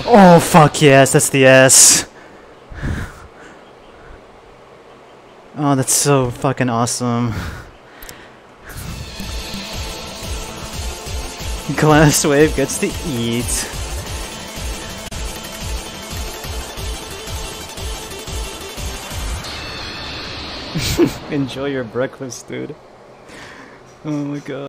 Oh fuck yes, that's the S. Oh, that's so fucking awesome. Glass Wave gets to eat. Enjoy your breakfast, dude. Oh my god.